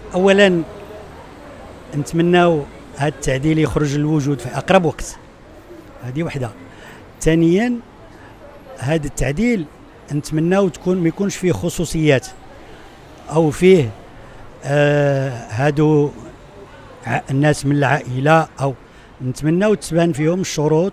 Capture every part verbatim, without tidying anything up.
اولا نتمناو هذا التعديل يخرج للوجود في اقرب وقت، هذه وحده. ثانيا هذا التعديل نتمناو تكون ما يكونش فيه خصوصيات او فيه آه هادو الناس من العائله، او نتمناو تبان فيهم الشروط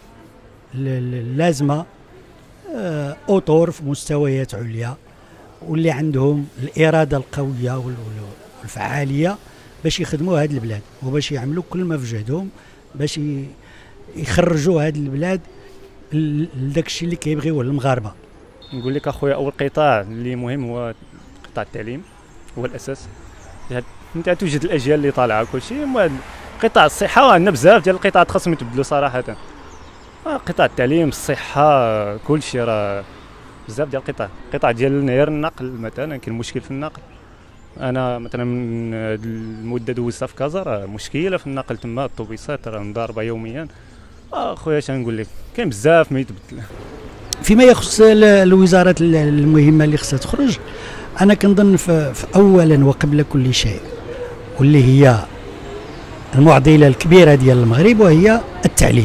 اللازمه، آه اطور في مستويات عليا واللي عندهم الاراده القويه والفعاليه باش يخدموا هذه البلاد وباش يعملوا كل ما في جهدهم باش يخرجوا هذه البلاد لذاك الشيء اللي كيبغيوه المغاربه. نقول لك اخويا، اول قطاع اللي مهم هو قطاع التعليم، هو الاساس. انت توجد الاجيال اللي طالعه كل شيء. قطاع الصحه عندنا بزاف ديال القطاعات خاصهم يتبدلوا صراحه. قطاع التعليم، الصحه، كل شيء، راه بزاف ديال القطاع. القطاع ديال غير النقل مثلا كاين مشكل في النقل. انا مثلا من المده دوزتها في كازا راه مشكله في النقل تما، الطوبيسات راه مضاربه يوميا. اخويا اش نقول لك، كاين بزاف ما يتبدل. فيما يخص الوزارات المهمه اللي خصها تخرج، انا كنظن في اولا وقبل كل شيء واللي هي المعضله الكبيره ديال المغرب وهي التعليم.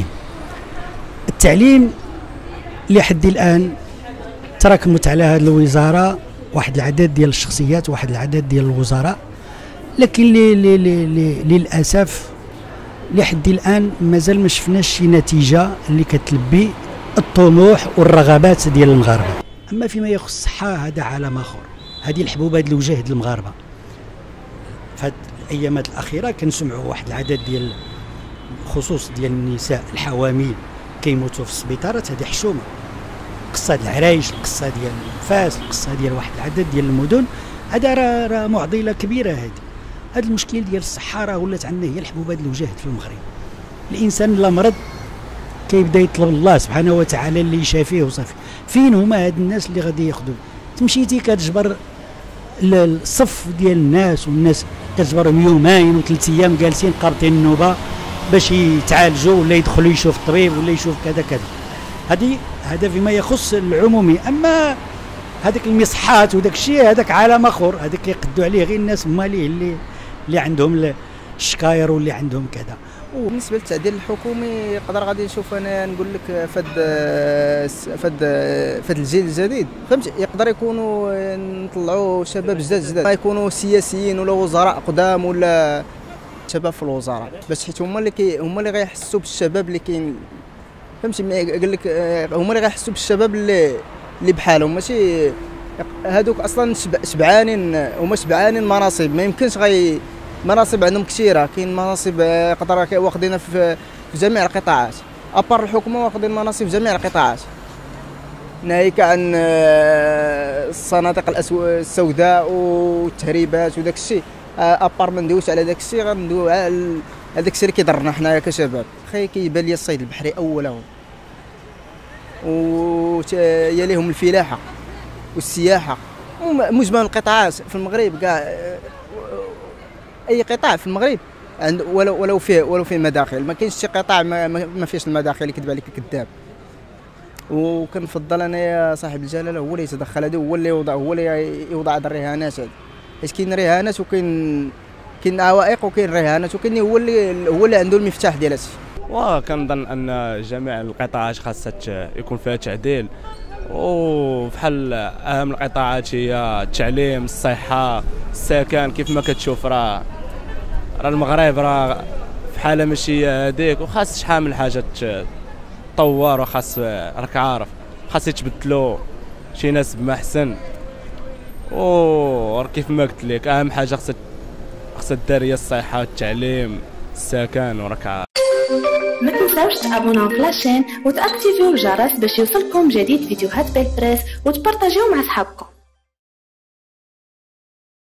التعليم لحد الان تراكمت على هذه الوزاره واحد العدد ديال الشخصيات، واحد العدد ديال الوزراء، لكن لي لي لي للاسف لحد الان مازال ما شفناش شي نتيجه اللي كتلبي الطموح والرغبات ديال المغاربه. اما فيما يخص الصحه هذا عالم اخر، هذه الحبوبات اللي وجهت المغاربه في هذه الايامات الاخيره كنسمعوا واحد العدد ديال خصوص ديال النساء الحوامل كيموتوا في السبيطارات. هذه حشومه. القصه ديال العرايش، القصه ديال فاس، القصه ديال واحد العدد ديال المدن، هذا راه راه معضله كبيره. هذه هذا المشكل ديال الصحه راه ولات عندنا هي الحبوبات اللي وجهت في المغرب. الانسان لا مرض كيبدا يطلب الله سبحانه وتعالى اللي يشافيه وصافي. فين هما هاد الناس اللي غادي ياخذوا؟ تمشيتي كتجبر الصف ديال الناس، والناس كتجبرهم يومين وثلاث ايام جالسين قابطين النوبه باش يتعالجوا ولا يدخلوا يشوف الطبيب ولا يشوف كذا كذا. هذه هذا فيما يخص العمومي. اما هذاك المصحات وداك الشيء هذاك عالم اخر، هذاك كيقدوا عليه غير الناس ماليه اللي اللي عندهم الشكاير واللي عندهم كذا. وبالنسبه للتعديل الحكومي يقدر غادي نشوف انا نقول لك فد فد فد الجيل الجديد، فهمت، يقدر يكونوا نطلعوا شباب جداد جداد، ما يكونوا سياسيين ولا وزراء قدام ولا شباب في الوزاره، باش حيت هما اللي كي هما اللي غيحسوا بالشباب اللي كاين، فهمتي. قال لك هما اللي غيحسوا بالشباب اللي اللي بحالهم، ماشي هادوك اصلا شبعانين، هما شبعانين مناصب. ما يمكنش غي مناصب عندهم كثيره، كاين مناصب قدر واخدينها في في جميع القطاعات، ابار الحكومه واخدين مناصب في جميع القطاعات، ناهيك عن الصناديق السوداء والتهريبات وداك الشيء. ابار ما ندويش على داك الشيء، غندوي على هذاك الشيء اللي كيضرنا حنايا كشباب. خي كيبان لي الصيد البحري اولهم، ويليهم الفلاحه والسياحه، ومجمل القطاعات في المغرب كاع. اي قطاع في المغرب عند ولو ولو فيه ولو فيه مداخل، ما كاينش شي قطاع ما, ما فيهش المداخل، يكذب عليك كذاب. وكنفضل انا يا صاحب الجلاله هو اللي يتدخل، هذا هو اللي يوضع هو اللي يوضع هاد الرهانات هذه، حيت كاين رهانات وكاين كاين عوائق وكاين رهانات، وكاين هو اللي هو اللي عنده المفتاح ديال هادشي. وكنظن ان جميع القطاعات خاصها يكون فيها تعديل، وفحال اهم القطاعات هي التعليم، الصحه، السكن. كيف ما كتشوف راه راه المغرب راه في حاله ماشي هذيك، وخاص شحال من حاجه تطور، وخاص راك عارف خاص يتبدلوا شي ناس بمحسن. و كيف ما قلت لك اهم حاجه خاص خاص الدار هي الصحه، التعليم، السكن، وراك عارف. ما تنساوش تابوناو في لاشين وتاكتيفيو الجرس باش يوصلكم جديد فيديوهات بالبريس وتبارطاجيو مع صحابكم.